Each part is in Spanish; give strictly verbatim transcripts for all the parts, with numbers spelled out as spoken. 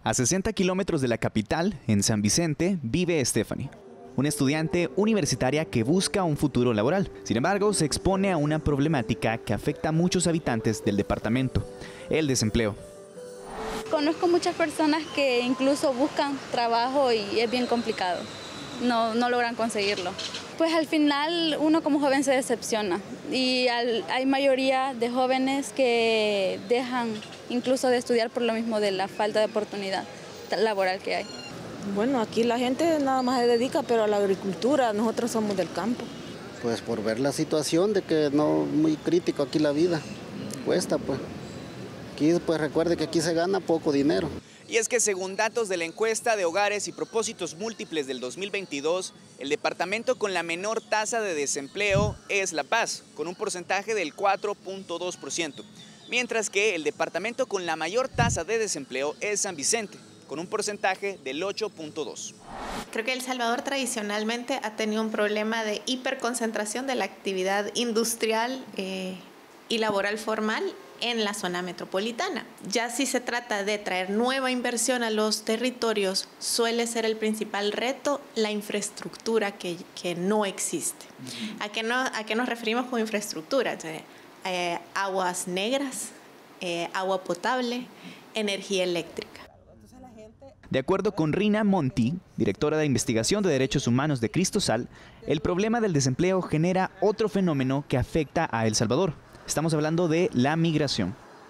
A sesenta kilómetros de la capital, en San Vicente, vive Stephanie, una estudiante universitaria que busca un futuro laboral. Sin embargo, se expone a una problemática que afecta a muchos habitantes del departamento: el desempleo. Conozco muchas personas que incluso buscan trabajo y es bien complicado, no, no logran conseguirlo. Pues al final uno como joven se decepciona y al, hay mayoría de jóvenes que dejan incluso de estudiar por lo mismo de la falta de oportunidad laboral que hay. Bueno, aquí la gente nada más se dedica, pero a la agricultura, nosotros somos del campo. Pues por ver la situación de que no muy crítico aquí la vida, cuesta pues. Aquí pues recuerde que aquí se gana poco dinero. Y es que según datos de la encuesta de hogares y propósitos múltiples del dos mil veintidós, el departamento con la menor tasa de desempleo es La Paz, con un porcentaje del cuatro punto dos por ciento, mientras que el departamento con la mayor tasa de desempleo es San Vicente, con un porcentaje del ocho punto dos por ciento. Creo que El Salvador tradicionalmente ha tenido un problema de hiperconcentración de la actividad industrial eh, y laboral formal en la zona metropolitana. Ya si se trata de traer nueva inversión a los territorios, suele ser el principal reto la infraestructura que, que no existe. ¿A qué, no, ¿A qué nos referimos con infraestructura? Eh, aguas negras, eh, agua potable, energía eléctrica. De acuerdo con Rina Monti, directora de Investigación de Derechos Humanos de Cristosal, el problema del desempleo genera otro fenómeno que afecta a El Salvador. Estamos hablando de la migración.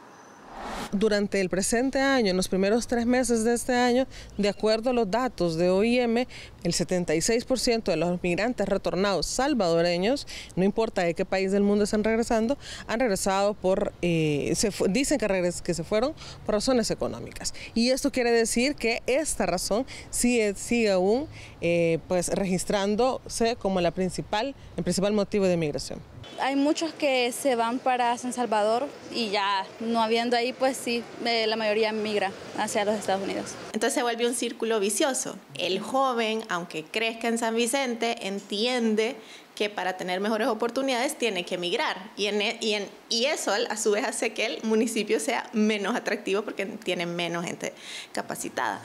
Durante el presente año, en los primeros tres meses de este año, de acuerdo a los datos de O I M, el setenta y seis por ciento de los migrantes retornados salvadoreños, no importa de qué país del mundo están regresando, han regresado por, eh, se dicen que, regres, que se fueron por razones económicas. Y esto quiere decir que esta razón sigue, sigue aún eh, pues, registrándose como la principal, el principal motivo de migración. Hay muchos que se van para San Salvador y ya no habiendo ahí, pues sí, eh, la mayoría migra hacia los Estados Unidos. Entonces se vuelve un círculo vicioso. El joven, aunque crezca en San Vicente, entiende que para tener mejores oportunidades tiene que emigrar. Y, en, y, en, y eso a su vez hace que el municipio sea menos atractivo porque tiene menos gente capacitada.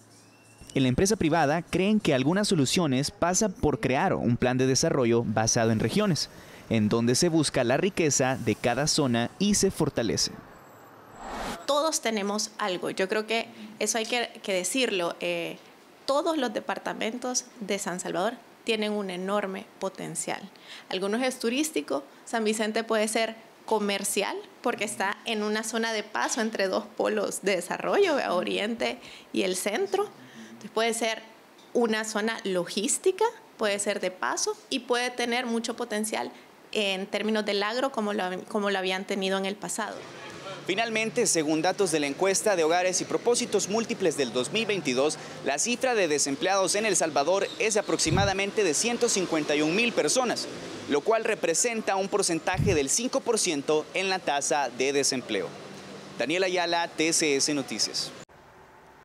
En la empresa privada creen que algunas soluciones pasan por crear un plan de desarrollo basado en regiones, en donde se busca la riqueza de cada zona y se fortalece. Todos tenemos algo, yo creo que eso hay que, que decirlo. Eh, todos los departamentos de San Salvador tienen un enorme potencial. Algunos es turístico, San Vicente puede ser comercial porque está en una zona de paso entre dos polos de desarrollo, Oriente y el centro. Entonces puede ser una zona logística, puede ser de paso y puede tener mucho potencial en términos del agro como lo, como lo habían tenido en el pasado. Finalmente, según datos de la encuesta de hogares y propósitos múltiples del dos mil veintidós, la cifra de desempleados en El Salvador es aproximadamente de ciento cincuenta y un mil personas, lo cual representa un porcentaje del cinco por ciento en la tasa de desempleo. Daniel Ayala, T C S Noticias.